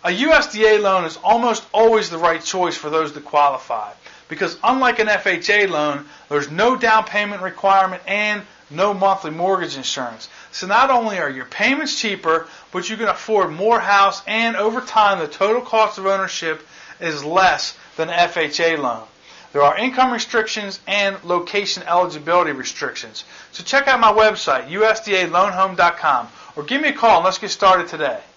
A USDA loan is almost always the right choice for those that qualify, because unlike an FHA loan, there's no down payment requirement and no monthly mortgage insurance. So not only are your payments cheaper, but you can afford more house, and over time the total cost of ownership is less than an FHA loan. There are income restrictions and location eligibility restrictions. So check out my website, USDAloanhome.com, or give me a call and let's get started today.